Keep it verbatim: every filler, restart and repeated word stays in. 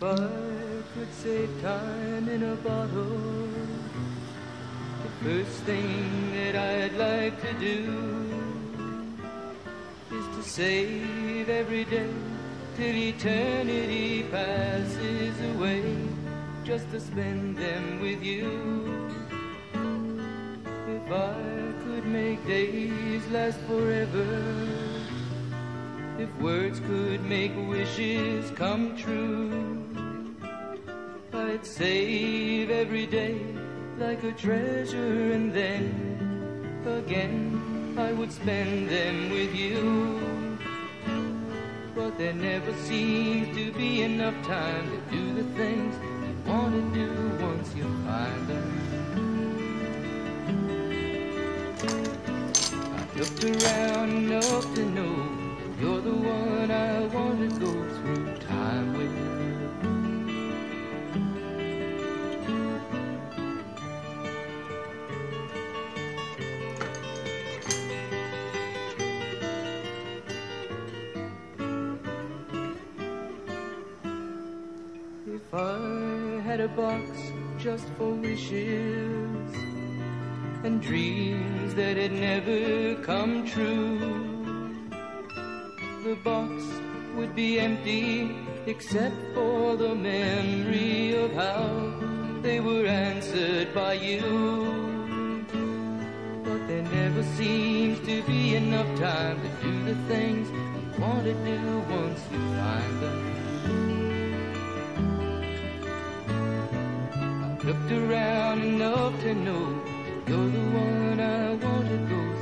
If I could save time in a bottle, the first thing that I'd like to do is to save every day till eternity passes away, just to spend them with you. If I could make days last forever, if words could make wishes come true, I'd save every day like a treasure, and then again I would spend them with you. But there never seems to be enough time to do the things you want to do once you find them. I've looked around enough to know you're the one I want to go through time with. If I had a box just for wishes and dreams that had never come true, the box would be empty except for the memory of how they were answered by you. But there never seems to be enough time to do the things you want to do once you find them. I've looked around enough to know you're the one I want to go through.